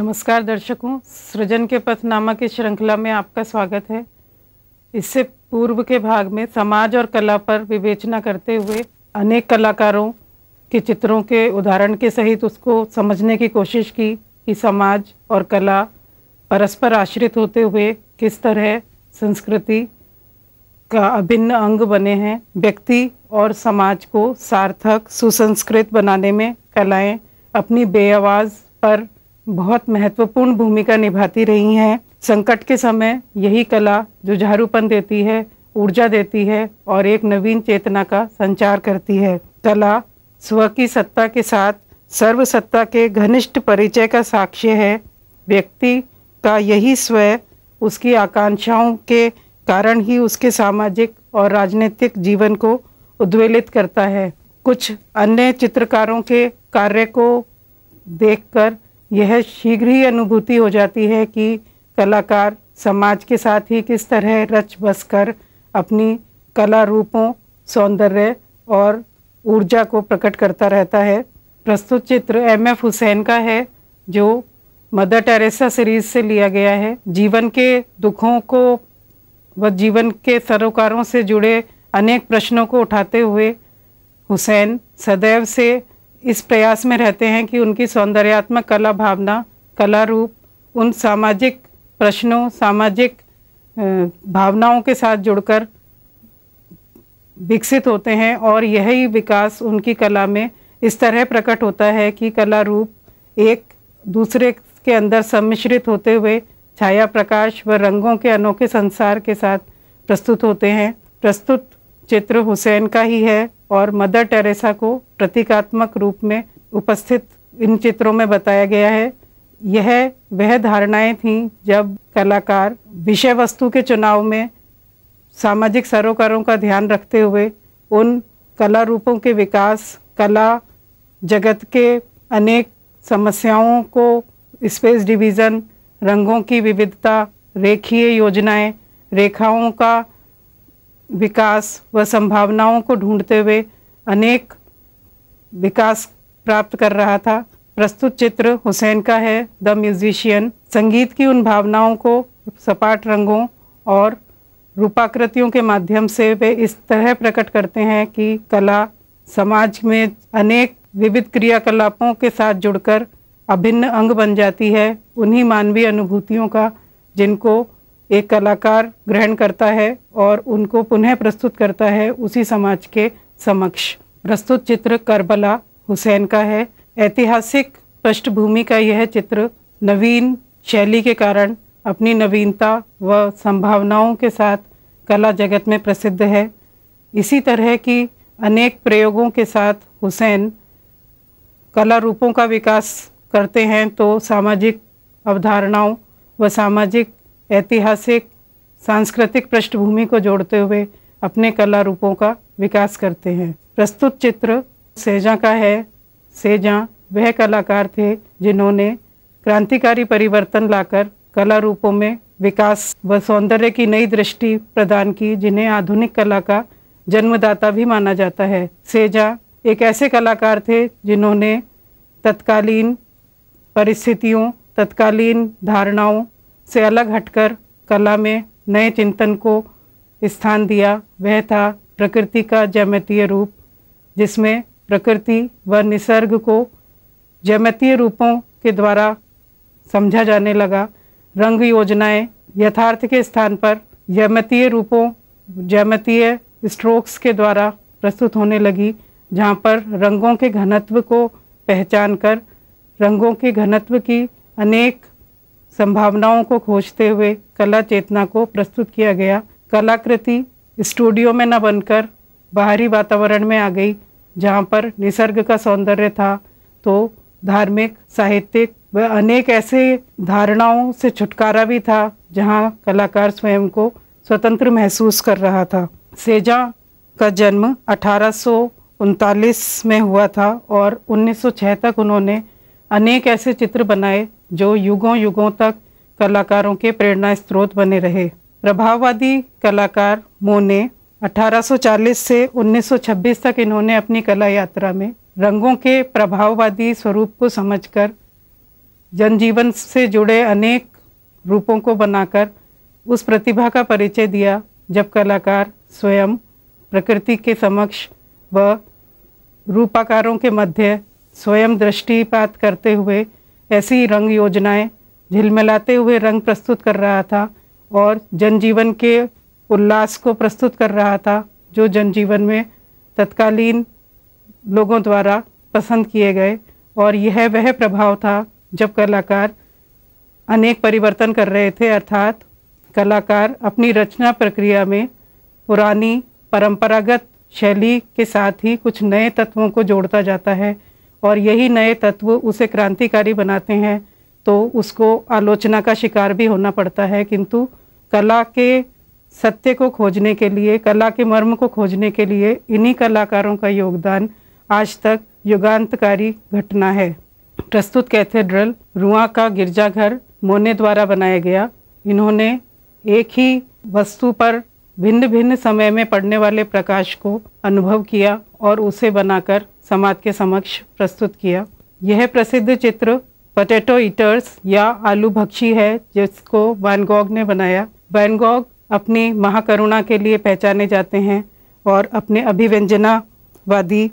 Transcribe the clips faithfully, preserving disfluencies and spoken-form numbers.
नमस्कार दर्शकों, सृजन के पथ नामक इस श्रृंखला में आपका स्वागत है। इससे पूर्व के भाग में समाज और कला पर विवेचना करते हुए अनेक कलाकारों के चित्रों के उदाहरण के सहित उसको समझने की कोशिश की कि समाज और कला परस्पर आश्रित होते हुए किस तरह संस्कृति का अभिन्न अंग बने हैं। व्यक्ति और समाज को सार्थक सुसंस्कृत बनाने में कलाएं अपनी बेआवाज़ पर बहुत महत्वपूर्ण भूमिका निभाती रही हैं। संकट के समय यही कला जुझारूपन देती है, ऊर्जा देती है और एक नवीन चेतना का संचार करती है। कला स्व की सत्ता के साथ सर्वसत्ता के घनिष्ठ परिचय का साक्ष्य है। व्यक्ति का यही स्व उसकी आकांक्षाओं के कारण ही उसके सामाजिक और राजनीतिक जीवन को उद्वेलित करता है। कुछ अन्य चित्रकारों के कार्य को देखकर यह शीघ्र ही अनुभूति हो जाती है कि कलाकार समाज के साथ ही किस तरह रच बस कर अपनी कला रूपों, सौंदर्य और ऊर्जा को प्रकट करता रहता है। प्रस्तुत चित्र एम एफ हुसैन का है, जो मदर टेरेसा सीरीज से लिया गया है। जीवन के दुखों को व जीवन के सरोकारों से जुड़े अनेक प्रश्नों को उठाते हुए हुसैन सदैव से इस प्रयास में रहते हैं कि उनकी सौंदर्यात्मक कला भावना, कला रूप उन सामाजिक प्रश्नों, सामाजिक भावनाओं के साथ जुड़कर विकसित होते हैं और यही विकास उनकी कला में इस तरह प्रकट होता है कि कला रूप एक दूसरे के अंदर सम्मिश्रित होते हुए छाया प्रकाश व रंगों के अनोखे संसार के साथ प्रस्तुत होते हैं। प्रस्तुत चित्र हुसैन का ही है और मदर टेरेसा को प्रतीकात्मक रूप में उपस्थित इन चित्रों में बताया गया है। यह वह धारणाएं थीं जब कलाकार विषय वस्तु के चुनाव में सामाजिक सरोकारों का ध्यान रखते हुए उन कला रूपों के विकास, कला जगत के अनेक समस्याओं को, स्पेस डिवीज़न, रंगों की विविधता, रेखीय योजनाएं, रेखाओं का विकास व संभावनाओं को ढूंढते हुए अनेक विकास प्राप्त कर रहा था। प्रस्तुत चित्र हुसैन का है, द म्यूजिशियन। संगीत की उन भावनाओं को सपाट रंगों और रूपाकृतियों के माध्यम से वे इस तरह प्रकट करते हैं कि कला समाज में अनेक विविध क्रियाकलापों के साथ जुड़कर अभिन्न अंग बन जाती है, उन्हीं मानवीय अनुभूतियों का जिनको एक कलाकार ग्रहण करता है और उनको पुनः प्रस्तुत करता है उसी समाज के समक्ष। प्रस्तुत चित्र करबला हुसैन का है। ऐतिहासिक पृष्ठभूमि का यह चित्र नवीन शैली के कारण अपनी नवीनता व संभावनाओं के साथ कला जगत में प्रसिद्ध है। इसी तरह की अनेक प्रयोगों के साथ हुसैन कला रूपों का विकास करते हैं तो सामाजिक अवधारणाओं व सामाजिक, ऐतिहासिक, सांस्कृतिक पृष्ठभूमि को जोड़ते हुए अपने कला रूपों का विकास करते हैं। प्रस्तुत चित्र सेजा का है। सेजा वह कलाकार थे जिन्होंने क्रांतिकारी परिवर्तन लाकर कला रूपों में विकास व सौंदर्य की नई दृष्टि प्रदान की, जिन्हें आधुनिक कला का जन्मदाता भी माना जाता है। सेजा एक ऐसे कलाकार थे जिन्होंने तत्कालीन परिस्थितियों, तत्कालीन धारणाओं से अलग हटकर कला में नए चिंतन को स्थान दिया। वह था प्रकृति का ज्यामितीय रूप, जिसमें प्रकृति व निसर्ग को ज्यामितीय रूपों के द्वारा समझा जाने लगा। रंग योजनाएं यथार्थ के स्थान पर ज्यामितीय रूपों, ज्यामितीय स्ट्रोक्स के द्वारा प्रस्तुत होने लगी, जहाँ पर रंगों के घनत्व को पहचान कर रंगों के घनत्व की अनेक संभावनाओं को खोजते हुए कला चेतना को प्रस्तुत किया गया। कलाकृति स्टूडियो में न बनकर बाहरी वातावरण में आ गई, जहाँ पर निसर्ग का सौंदर्य था तो धार्मिक, साहित्यिक व अनेक ऐसे धारणाओं से छुटकारा भी था, जहाँ कलाकार स्वयं को स्वतंत्र महसूस कर रहा था। सेजा का जन्म अठारह सौ उनतालीस में हुआ था और उन्नीस सौ छह तक उन्होंने अनेक ऐसे चित्र बनाए जो युगों युगों तक कलाकारों के प्रेरणा स्रोत बने रहे। प्रभाववादी कलाकार मोने अठारह सौ चालीस से उन्नीस सौ छब्बीस तक इन्होंने अपनी कला यात्रा में रंगों के प्रभाववादी स्वरूप को समझकर जनजीवन से जुड़े अनेक रूपों को बनाकर उस प्रतिभा का परिचय दिया जब कलाकार स्वयं प्रकृति के समक्ष व रूपाकारों के मध्य स्वयं दृष्टिपात करते हुए ऐसी रंग योजनाएं झिलमिलाते हुए रंग प्रस्तुत कर रहा था और जनजीवन के उल्लास को प्रस्तुत कर रहा था, जो जनजीवन में तत्कालीन लोगों द्वारा पसंद किए गए। और यह वह प्रभाव था जब कलाकार अनेक परिवर्तन कर रहे थे, अर्थात कलाकार अपनी रचना प्रक्रिया में पुरानी परंपरागत शैली के साथ ही कुछ नए तत्वों को जोड़ता जाता है और यही नए तत्व उसे क्रांतिकारी बनाते हैं, तो उसको आलोचना का शिकार भी होना पड़ता है। किंतु कला के सत्य को खोजने के लिए, कला के मर्म को खोजने के लिए इन्हीं कलाकारों का योगदान आज तक युगांतकारी घटना है। प्रस्तुत कैथेड्रल रुआ का गिरजाघर मोने द्वारा बनाया गया। इन्होंने एक ही वस्तु पर भिन्न भिन्न समय में पड़ने वाले प्रकाश को अनुभव किया और उसे बनाकर समाज के समक्ष प्रस्तुत किया। यह प्रसिद्ध चित्र पोटैटो ईटर्स या आलू भक्षी है, जिसको वैन गॉग ने बनाया। वैन गॉग अपनी महाकरुणा के लिए पहचाने जाते हैं और अपने अभिव्यंजनावादी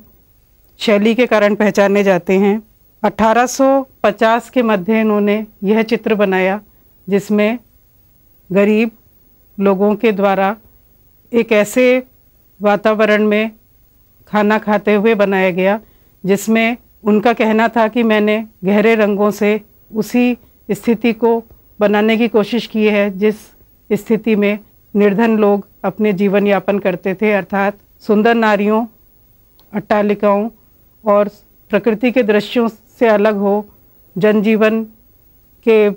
शैली के कारण पहचाने जाते हैं। अठारह सौ पचास के मध्य इन्होंने यह चित्र बनाया जिसमें गरीब लोगों के द्वारा एक ऐसे वातावरण में खाना खाते हुए बनाया गया जिसमें उनका कहना था कि मैंने गहरे रंगों से उसी स्थिति को बनाने की कोशिश की है जिस स्थिति में निर्धन लोग अपने जीवन यापन करते थे, अर्थात सुंदर नारियों, अट्टालिकाओं और प्रकृति के दृश्यों से अलग हो जनजीवन के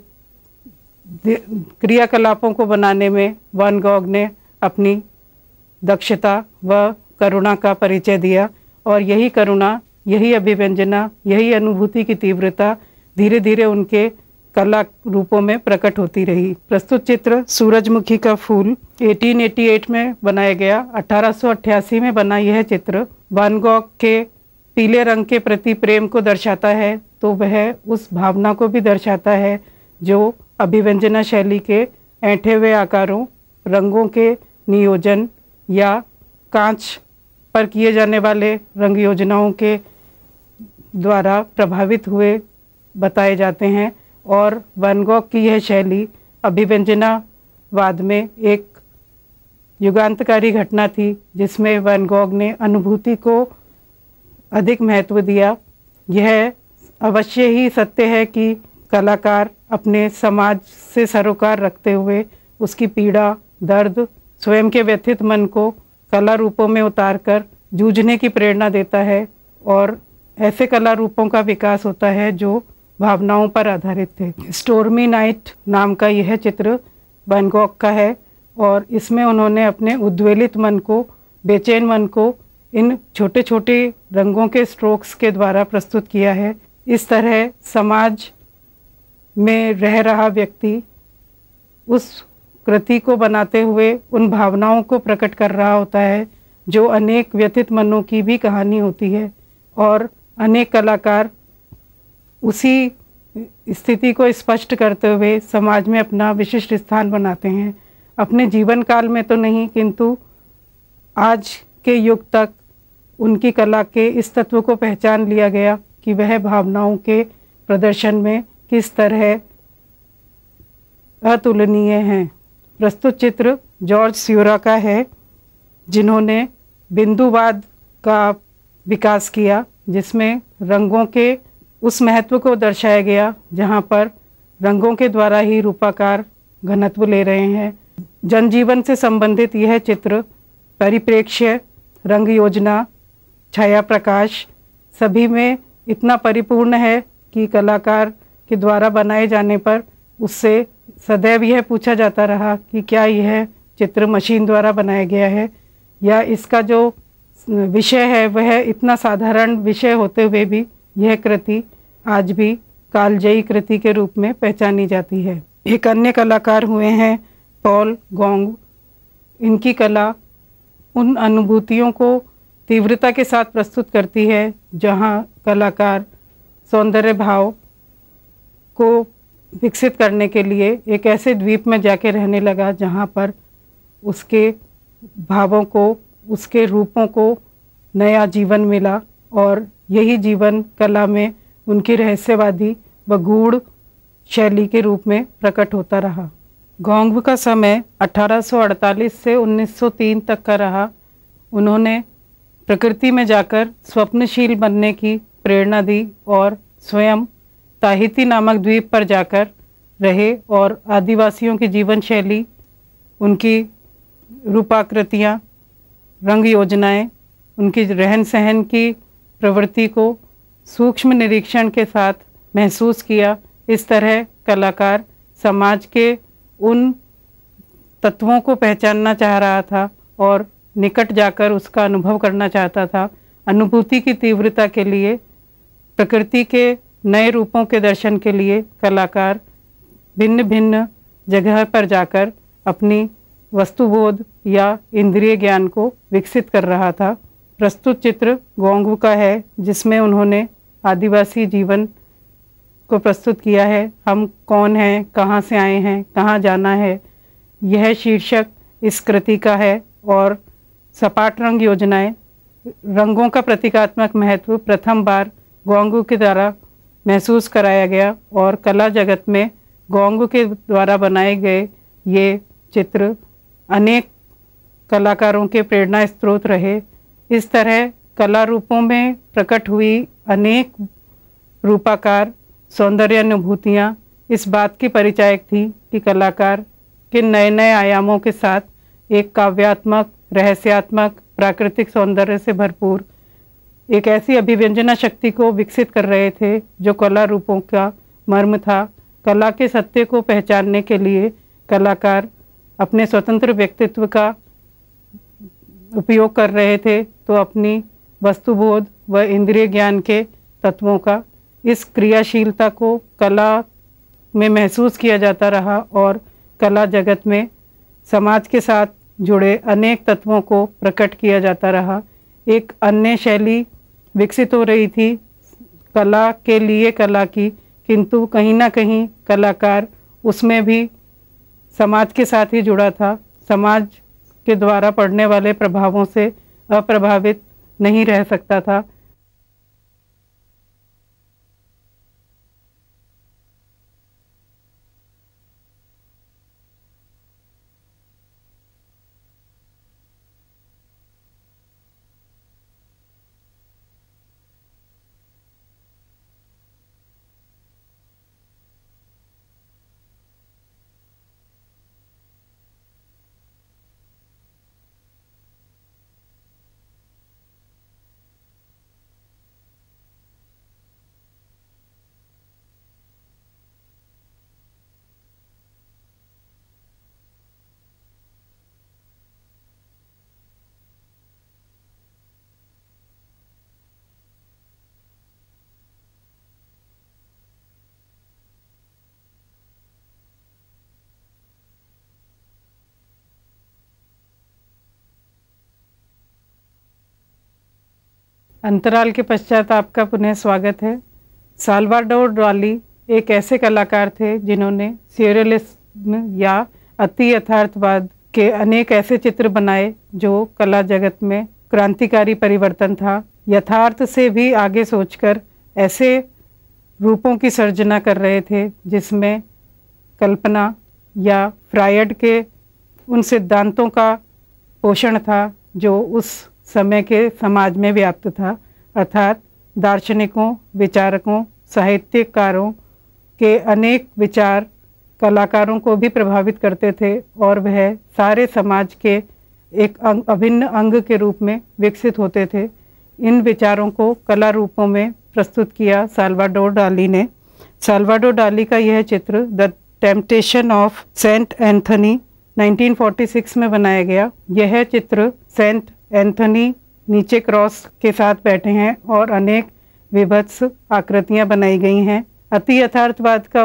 क्रियाकलापों को बनाने में वैन गॉग ने अपनी दक्षता व करुणा का परिचय दिया। और यही करुणा, यही अभिव्यंजना, यही अनुभूति की तीव्रता धीरे धीरे उनके कला रूपों में प्रकट होती रही। प्रस्तुत चित्र सूरजमुखी का फूल अठारह सौ अट्ठासी में बनाया गया। अठारह सौ अट्ठासी में बना यह चित्र वैन गॉग के पीले रंग के प्रति प्रेम को दर्शाता है, तो वह उस भावना को भी दर्शाता है जो अभिव्यंजना शैली के ऐंठे हुए आकारों, रंगों के नियोजन या कांच पर किए जाने वाले रंग योजनाओं के द्वारा प्रभावित हुए बताए जाते हैं। और वैन गॉग की यह शैली अभिव्यंजनावाद में एक युगांतकारी घटना थी जिसमें वैन गॉग ने अनुभूति को अधिक महत्व दिया। यह अवश्य ही सत्य है कि कलाकार अपने समाज से सरोकार रखते हुए उसकी पीड़ा, दर्द, स्वयं के व्यथित मन को कला रूपों में उतारकर जूझने की प्रेरणा देता है और ऐसे कला रूपों का विकास होता है जो भावनाओं पर आधारित थे। स्टोर्मी नाइट नाम का यह चित्र वैन गॉग का है और इसमें उन्होंने अपने उद्वेलित मन को, बेचैन मन को इन छोटे छोटे रंगों के स्ट्रोक्स के द्वारा प्रस्तुत किया है। इस तरह समाज में रह रहा व्यक्ति उस कृति को बनाते हुए उन भावनाओं को प्रकट कर रहा होता है जो अनेक व्यथित मनों की भी कहानी होती है और अनेक कलाकार उसी स्थिति को स्पष्ट करते हुए समाज में अपना विशिष्ट स्थान बनाते हैं। अपने जीवन काल में तो नहीं, किंतु आज के युग तक उनकी कला के इस तत्व को पहचान लिया गया कि वह भावनाओं के प्रदर्शन में किस तरह अतुलनीय हैं। प्रस्तुत चित्र जॉर्ज स्यूरा का है, जिन्होंने बिंदुवाद का विकास किया जिसमें रंगों के उस महत्व को दर्शाया गया जहाँ पर रंगों के द्वारा ही रूपाकार घनत्व ले रहे हैं। जनजीवन से संबंधित यह चित्र परिप्रेक्ष्य, रंग योजना, छाया प्रकाश सभी में इतना परिपूर्ण है कि कलाकार के द्वारा बनाए जाने पर उससे सदैव यह पूछा जाता रहा कि क्या यह चित्र मशीन द्वारा बनाया गया है या इसका जो विषय है वह इतना साधारण विषय होते हुए भी यह कृति आज भी कालजयी कृति के रूप में पहचानी जाती है। एक अन्य कलाकार हुए हैं पॉल गॉग। इनकी कला उन अनुभूतियों को तीव्रता के साथ प्रस्तुत करती है जहाँ कलाकार सौंदर्य भाव को विकसित करने के लिए एक ऐसे द्वीप में जाके रहने लगा जहाँ पर उसके भावों को, उसके रूपों को नया जीवन मिला और यही जीवन कला में उनकी रहस्यवादी व गूढ़ शैली के रूप में प्रकट होता रहा। गोंगबू का समय अठारह सौ अड़तालीस से उन्नीस सौ तीन तक का रहा। उन्होंने प्रकृति में जाकर स्वप्नशील बनने की प्रेरणा दी और स्वयं ताहिती नामक द्वीप पर जाकर रहे और आदिवासियों की जीवन शैली, उनकी रूपाकृतियाँ, रंग योजनाएं, उनकी रहन सहन की प्रवृत्ति को सूक्ष्म निरीक्षण के साथ महसूस किया। इस तरह कलाकार समाज के उन तत्वों को पहचानना चाह रहा था और निकट जाकर उसका अनुभव करना चाहता था। अनुभूति की तीव्रता के लिए, प्रकृति के नए रूपों के दर्शन के लिए कलाकार भिन्न भिन्न जगह पर जाकर अपनी वस्तुबोध या इंद्रिय ज्ञान को विकसित कर रहा था। प्रस्तुत चित्र गोंगबू का है, जिसमें उन्होंने आदिवासी जीवन को प्रस्तुत किया है। हम कौन हैं, कहाँ से आए हैं, कहाँ जाना है, यह शीर्षक इस कृति का है। और सपाट रंग योजनाएं, रंगों का प्रतीकात्मक महत्व प्रथम बार गोंगबू के द्वारा महसूस कराया गया और कला जगत में गोंगबू के द्वारा बनाए गए ये चित्र अनेक कलाकारों के प्रेरणा स्रोत रहे। इस तरह कला रूपों में प्रकट हुई अनेक रूपाकार सौंदर्यानुभूतियाँ इस बात की परिचायक थी कि कलाकार के नए नए आयामों के साथ एक काव्यात्मक, रहस्यात्मक, प्राकृतिक सौंदर्य से भरपूर एक ऐसी अभिव्यंजना शक्ति को विकसित कर रहे थे जो कला रूपों का मर्म था। कला के सत्य को पहचानने के लिए कलाकार अपने स्वतंत्र व्यक्तित्व का उपयोग कर रहे थे, तो अपनी वस्तुबोध व इंद्रिय ज्ञान के तत्वों का, इस क्रियाशीलता को कला में महसूस किया जाता रहा और कला जगत में समाज के साथ जुड़े अनेक तत्वों को प्रकट किया जाता रहा। एक अन्य शैली विकसित हो रही थी कला के लिए कला की, किंतु कहीं ना कहीं कलाकार उसमें भी समाज के साथ ही जुड़ा था। समाज के द्वारा पड़ने वाले प्रभावों से अप्रभावित नहीं रह सकता था। अंतराल के पश्चात आपका पुनः स्वागत है। साल्वाडोर डाली एक ऐसे कलाकार थे जिन्होंने सियरलिज्म या अति यथार्थवाद के अनेक ऐसे चित्र बनाए जो कला जगत में क्रांतिकारी परिवर्तन था। यथार्थ से भी आगे सोचकर ऐसे रूपों की सर्जना कर रहे थे जिसमें कल्पना या फ्रायड के उन सिद्धांतों का पोषण था जो उस समय के समाज में व्याप्त था, अर्थात दार्शनिकों, विचारकों, साहित्यकारों के अनेक विचार कलाकारों को भी प्रभावित करते थे और वह सारे समाज के एक अंग, अभिन्न अंग के रूप में विकसित होते थे। इन विचारों को कला रूपों में प्रस्तुत किया साल्वाडोर डाली ने। साल्वाडोर डाली का यह चित्र the temptation of saint Anthony उन्नीस सौ छियालीस में बनाया गया। यह चित्र सेंट एंथनी नीचे क्रॉस के साथ बैठे हैं और अनेक विभत्स आकृतियां बनाई गई हैं। अति यथार्थवाद का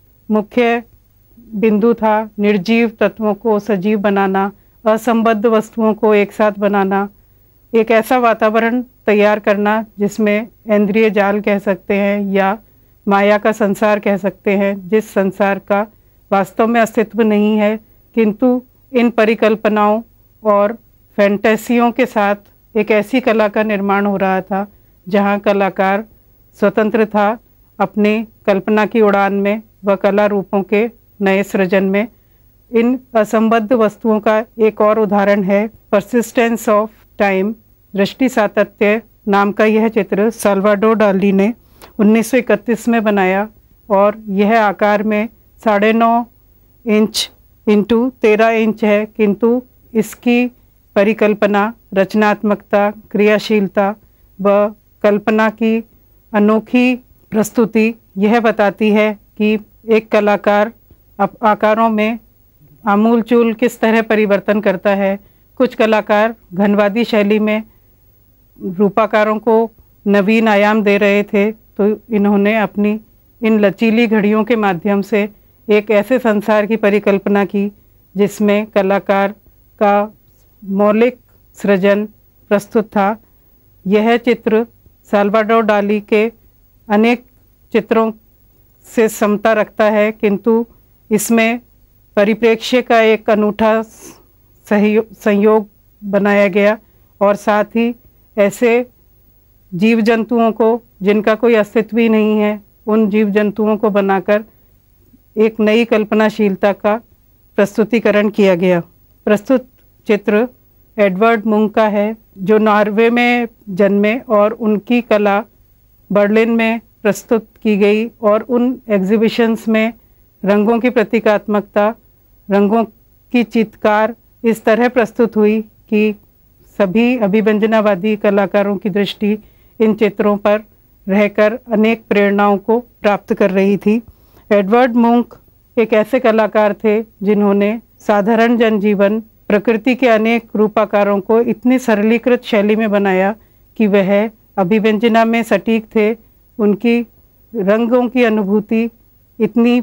मुख्य बिंदु था निर्जीव तत्वों को सजीव बनाना, असंबद्ध वस्तुओं को एक साथ बनाना, एक ऐसा वातावरण तैयार करना जिसमें इंद्रिय जाल कह सकते हैं या माया का संसार कह सकते हैं, जिस संसार का वास्तव में अस्तित्व नहीं है, किंतु इन परिकल्पनाओं और फैंटेसियों के साथ एक ऐसी कला का निर्माण हो रहा था जहां कलाकार स्वतंत्र था अपनी कल्पना की उड़ान में व कला रूपों के नए सृजन में। इन असंबद्ध वस्तुओं का एक और उदाहरण है परसिस्टेंस ऑफ टाइम, दृष्टि सातत्य नाम का यह चित्र साल्वाडोर डाली ने उन्नीस सौ इकतीस में बनाया और यह आकार में साढ़े नौ इंच इंटू तेरह इंच है, किंतु इसकी परिकल्पना, रचनात्मकता, क्रियाशीलता व कल्पना की अनोखी प्रस्तुति यह बताती है कि एक कलाकार आकारों में आमूलचूल किस तरह परिवर्तन करता है। कुछ कलाकार घनवादी शैली में रूपाकारों को नवीन आयाम दे रहे थे, तो इन्होंने अपनी इन लचीली घड़ियों के माध्यम से एक ऐसे संसार की परिकल्पना की जिसमें कलाकार का मौलिक सृजन प्रस्तुत था। यह चित्र साल्वाडोर डाली के अनेक चित्रों से समता रखता है, किंतु इसमें परिप्रेक्ष्य का एक अनूठा संयोग बनाया गया और साथ ही ऐसे जीव जंतुओं को जिनका कोई अस्तित्व ही नहीं है, उन जीव जंतुओं को बनाकर एक नई कल्पनाशीलता का प्रस्तुतिकरण किया गया। प्रस्तुत चित्र एडवर्ड मुंक का है, जो नॉर्वे में जन्मे और उनकी कला बर्लिन में प्रस्तुत की गई और उन एग्जीबिशंस में रंगों की प्रतीकात्मकता, रंगों की चित्कार इस तरह प्रस्तुत हुई कि सभी अभिव्यंजनावादी कलाकारों की दृष्टि इन चित्रों पर रहकर अनेक प्रेरणाओं को प्राप्त कर रही थी। एडवर्ड मुंक एक ऐसे कलाकार थे जिन्होंने साधारण जनजीवन, प्रकृति के अनेक रूपाकारों को इतनी सरलीकृत शैली में बनाया कि वह अभिव्यंजना में सटीक थे। उनकी रंगों की अनुभूति इतनी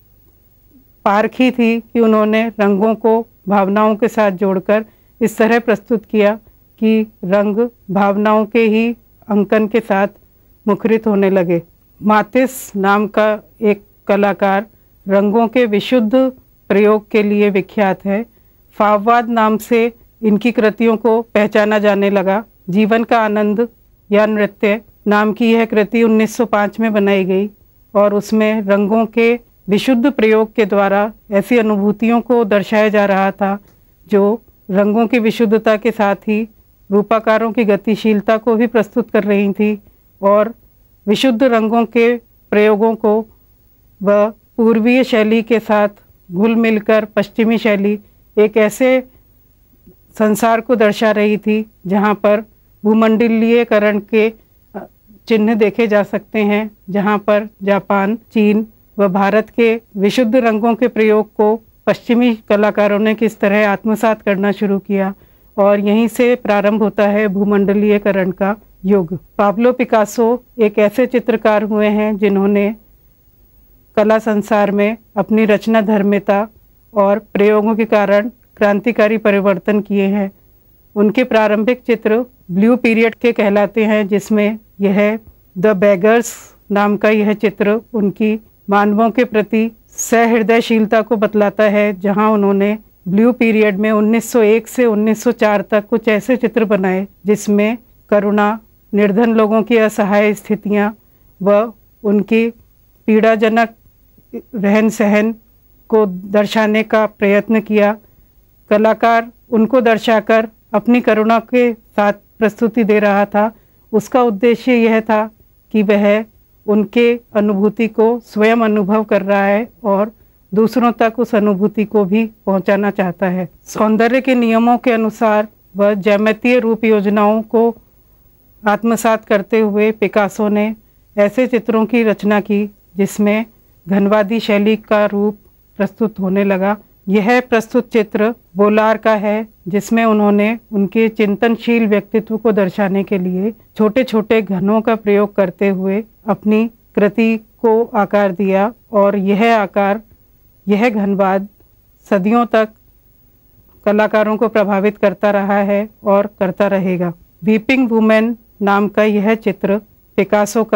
पारखी थी कि उन्होंने रंगों को भावनाओं के साथ जोड़कर इस तरह प्रस्तुत किया कि रंग भावनाओं के ही अंकन के साथ मुखरित होने लगे। मातिस नाम का एक कलाकार रंगों के विशुद्ध प्रयोग के लिए विख्यात है। फाववाद नाम से इनकी कृतियों को पहचाना जाने लगा। जीवन का आनंद या नृत्य नाम की यह कृति उन्नीस सौ पाँच में बनाई गई और उसमें रंगों के विशुद्ध प्रयोग के द्वारा ऐसी अनुभूतियों को दर्शाया जा रहा था जो रंगों की विशुद्धता के साथ ही रूपाकारों की गतिशीलता को भी प्रस्तुत कर रही थी और विशुद्ध रंगों के प्रयोगों को वह पूर्वीय शैली के साथ घुल मिलकर पश्चिमी शैली एक ऐसे संसार को दर्शा रही थी जहाँ पर भूमंडलीयकरण के चिन्ह देखे जा सकते हैं, जहाँ पर जापान, चीन व भारत के विशुद्ध रंगों के प्रयोग को पश्चिमी कलाकारों ने किस तरह आत्मसात करना शुरू किया और यहीं से प्रारंभ होता है भूमंडलीयकरण का युग। पाब्लो पिकासो एक ऐसे चित्रकार हुए हैं जिन्होंने कला संसार में अपनी रचना धर्मिता और प्रयोगों के कारण क्रांतिकारी परिवर्तन किए हैं। उनके प्रारंभिक चित्र ब्लू पीरियड के कहलाते हैं, जिसमें यह द बेगर्स नाम का यह चित्र उनकी मानवों के प्रति सहृदयशीलता को बतलाता है, जहां उन्होंने ब्लू पीरियड में उन्नीस सौ एक से उन्नीस सौ चार तक कुछ ऐसे चित्र बनाए जिसमें करुणा, निर्धन लोगों की असहाय स्थितियां व उनकी पीड़ाजनक रहन सहन को दर्शाने का प्रयत्न किया। कलाकार उनको दर्शाकर अपनी करुणा के साथ प्रस्तुति दे रहा था। उसका उद्देश्य यह था कि वह उनके अनुभूति को स्वयं अनुभव कर रहा है और दूसरों तक उस अनुभूति को भी पहुंचाना चाहता है। सौंदर्य के नियमों के अनुसार वह ज्यामितीय रूप योजनाओं को आत्मसात करते हुए पिकासो ने ऐसे चित्रों की रचना की जिसमें घनवादी शैली का रूप प्रस्तुत होने लगा। यह प्रस्तुत चित्र बोलार का है, जिसमें उन्होंने उनके चिंतनशील व्यक्तित्व को दर्शाने के लिए छोटे छोटे घनों का प्रयोग करते हुए अपनी कृति को आकार दिया और यह आकार, यह घनवाद सदियों तक कलाकारों को प्रभावित करता रहा है और करता रहेगा। वीपिंग वुमेन नाम का यह चित्र पिकासो का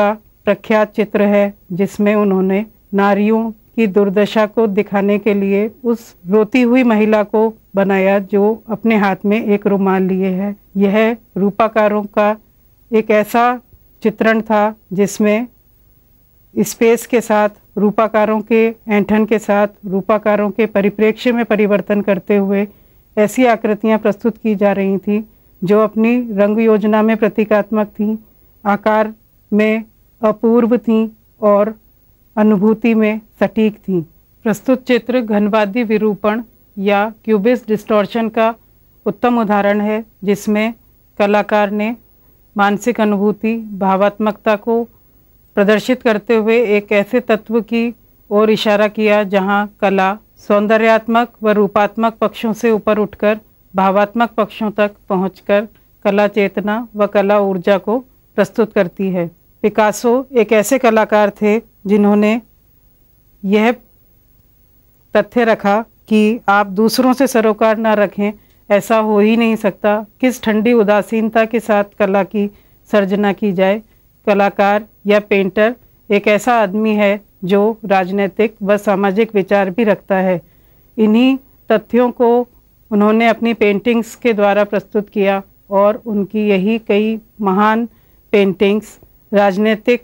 प्रख्यात चित्र है जिसमें उन्होंने नारियों की दुर्दशा को दिखाने के लिए उस रोती हुई महिला को बनाया जो अपने हाथ में एक रुमाल लिए है। यह रूपाकारों का एक ऐसा चित्रण था जिसमें स्पेस के साथ, रूपाकारों के ऐंठन के साथ, रूपाकारों के परिप्रेक्ष्य में परिवर्तन करते हुए ऐसी आकृतियां प्रस्तुत की जा रही थीं जो अपनी रंग योजना में प्रतीकात्मक थीं, आकार में अपूर्व थीं और अनुभूति में सटीक थीं। प्रस्तुत चित्र घनवादी विरूपण या क्यूबिस्ट डिस्टॉर्शन का उत्तम उदाहरण है, जिसमें कलाकार ने मानसिक अनुभूति, भावात्मकता को प्रदर्शित करते हुए एक ऐसे तत्व की ओर इशारा किया जहां कला सौंदर्यात्मक व रूपात्मक पक्षों से ऊपर उठकर भावात्मक पक्षों तक पहुंचकर कला चेतना व कला ऊर्जा को प्रस्तुत करती है। पिकासो एक ऐसे कलाकार थे जिन्होंने यह तथ्य रखा कि आप दूसरों से सरोकार न रखें, ऐसा हो ही नहीं सकता। किस ठंडी उदासीनता के साथ कला की सर्जना की जाए। कलाकार या पेंटर एक ऐसा आदमी है जो राजनीतिक व सामाजिक विचार भी रखता है। इन्हीं तथ्यों को उन्होंने अपनी पेंटिंग्स के द्वारा प्रस्तुत किया और उनकी यही कई महान पेंटिंग्स राजनीतिक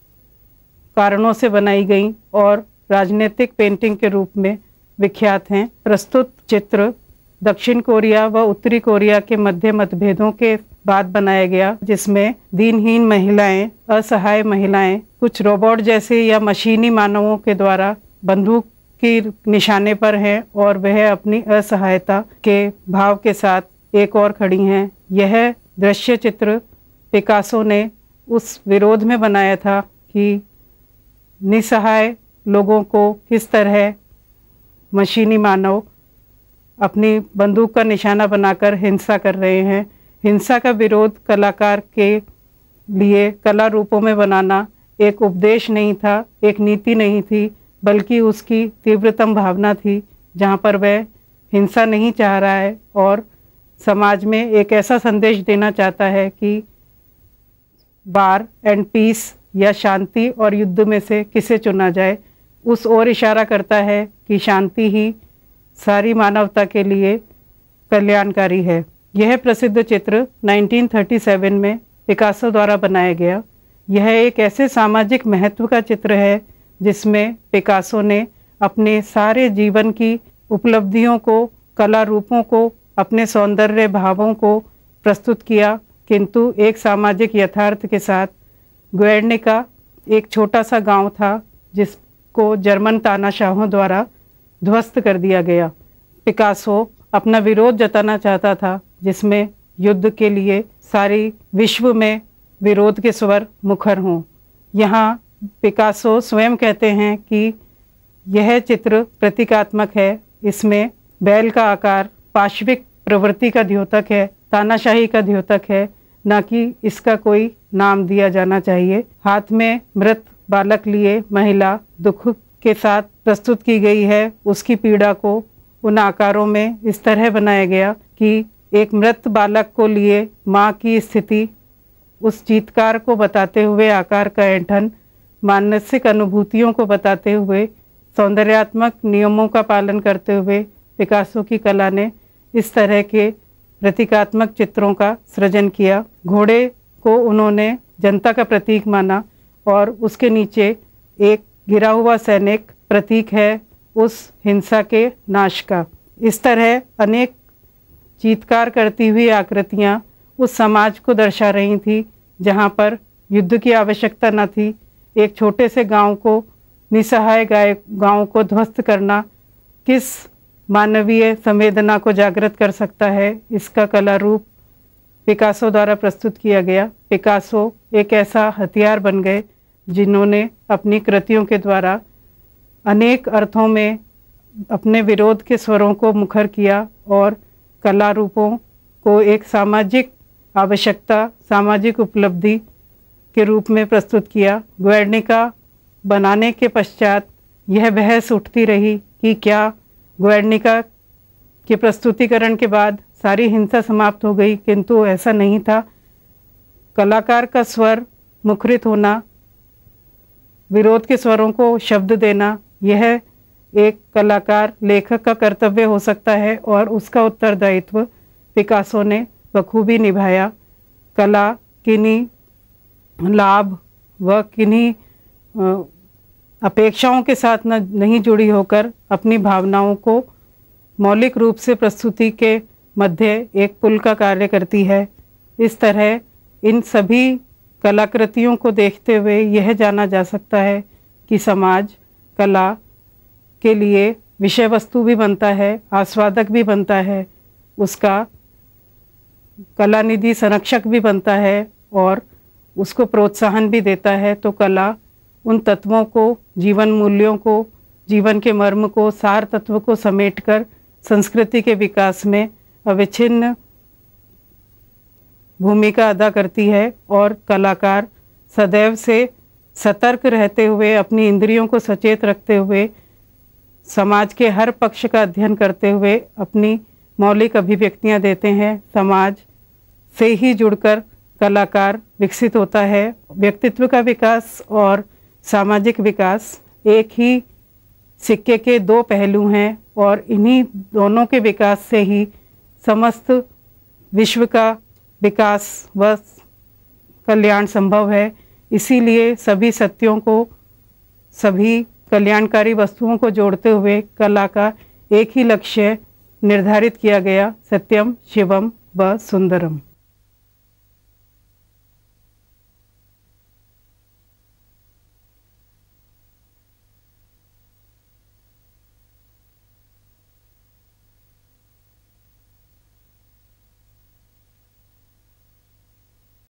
कारणों से बनाई गई और राजनीतिक पेंटिंग के रूप में विख्यात हैं। प्रस्तुत चित्र दक्षिण कोरिया व उत्तरी कोरिया के मध्य मतभेदों के बाद बनाया गया, जिसमें दीनहीन महिलाएं, असहाय महिलाएं कुछ रोबोट जैसे या मशीनी मानवों के द्वारा बंदूक की निशाने पर हैं और वह अपनी असहायता के भाव के साथ एक और खड़ी हैं। यह दृश्य चित्र पिकासो ने उस विरोध में बनाया था कि निसहाय लोगों को किस तरह मशीनी मानव अपनी बंदूक का निशाना बनाकर हिंसा कर रहे हैं। हिंसा का विरोध कलाकार के लिए कला रूपों में बनाना एक उपदेश नहीं था, एक नीति नहीं थी, बल्कि उसकी तीव्रतम भावना थी, जहाँ पर वह हिंसा नहीं चाह रहा है और समाज में एक ऐसा संदेश देना चाहता है कि वार एंड पीस या शांति और युद्ध में से किसे चुना जाए। उस ओर इशारा करता है कि शांति ही सारी मानवता के लिए कल्याणकारी है। यह प्रसिद्ध चित्र उन्नीस सौ सैंतीस में पिकासो द्वारा बनाया गया। यह एक ऐसे सामाजिक महत्व का चित्र है जिसमें पिकासो ने अपने सारे जीवन की उपलब्धियों को, कला रूपों को, अपने सौंदर्य भावों को प्रस्तुत किया, किंतु एक सामाजिक यथार्थ के साथ। ग्वेर्निका एक छोटा सा गांव था जिसको जर्मन तानाशाहों द्वारा ध्वस्त कर दिया गया। पिकासो अपना विरोध जताना चाहता था, जिसमें युद्ध के लिए सारी विश्व में विरोध के स्वर मुखर हों। यहाँ पिकासो स्वयं कहते हैं कि यह चित्र प्रतीकात्मक है। इसमें बैल का आकार पाश्विक प्रवृत्ति का द्योतक है, तानाशाही का द्योतक है, न कि इसका कोई नाम दिया जाना चाहिए। हाथ में मृत बालक लिए महिला दुख के साथ प्रस्तुत की गई है। उसकी पीड़ा को उन आकारों में इस तरह बनाया गया कि एक मृत बालक को लिए माँ की स्थिति, उस चीत्कार को बताते हुए आकार का ऐंठन, मानसिक अनुभूतियों को बताते हुए, सौंदर्यात्मक नियमों का पालन करते हुए पिकासो की कला ने इस तरह के प्रतीकात्मक चित्रों का सृजन किया। घोड़े को उन्होंने जनता का प्रतीक माना और उसके नीचे एक गिरा हुआ सैनिक प्रतीक है उस हिंसा के नाश का। इस तरह अनेक चीत्कार करती हुई आकृतियाँ उस समाज को दर्शा रही थी जहाँ पर युद्ध की आवश्यकता न थी। एक छोटे से गांव को, निसहाय गाय गांव को ध्वस्त करना किस मानवीय संवेदना को जागृत कर सकता है, इसका कला रूप पिकासो द्वारा प्रस्तुत किया गया। पिकासो एक ऐसा हथियार बन गए जिन्होंने अपनी कृतियों के द्वारा अनेक अर्थों में अपने विरोध के स्वरों को मुखर किया और कला रूपों को एक सामाजिक आवश्यकता, सामाजिक उपलब्धि के रूप में प्रस्तुत किया। ग्वेर्निका बनाने के पश्चात यह बहस उठती रही कि क्या ग्वेर्निका के प्रस्तुतिकरण के बाद सारी हिंसा समाप्त हो गई, किंतु ऐसा नहीं था। कलाकार का स्वर मुखरित होना विरोध के स्वरों को शब्द देना, यह एक कलाकार लेखक का कर्तव्य हो सकता है और उसका उत्तरदायित्व पिकासो ने बखूबी निभाया। कला किन्हीं लाभ व किन्हीं अपेक्षाओं के साथ न नहीं जुड़ी होकर अपनी भावनाओं को मौलिक रूप से प्रस्तुति के मध्य एक पुल का कार्य करती है। इस तरह इन सभी कलाकृतियों को देखते हुए यह जाना जा सकता है कि समाज कला के लिए विषय वस्तु भी बनता है, आस्वादक भी बनता है, उसका कलानिधि संरक्षक भी बनता है और उसको प्रोत्साहन भी देता है। तो कला उन तत्वों को, जीवन मूल्यों को, जीवन के मर्म को, सार तत्व को समेटकर संस्कृति के विकास में अविच्छिन्न भूमिका अदा करती है और कलाकार सदैव से सतर्क रहते हुए, अपनी इंद्रियों को सचेत रखते हुए, समाज के हर पक्ष का अध्ययन करते हुए अपनी मौलिक अभिव्यक्तियां देते हैं। समाज से ही जुड़कर कलाकार विकसित होता है। व्यक्तित्व का विकास और सामाजिक विकास एक ही सिक्के के दो पहलू हैं और इन्हीं दोनों के विकास से ही समस्त विश्व का विकास व कल्याण संभव है। इसीलिए सभी सत्यों को, सभी कल्याणकारी वस्तुओं को जोड़ते हुए कला का एक ही लक्ष्य निर्धारित किया गया, सत्यम शिवम व सुंदरम।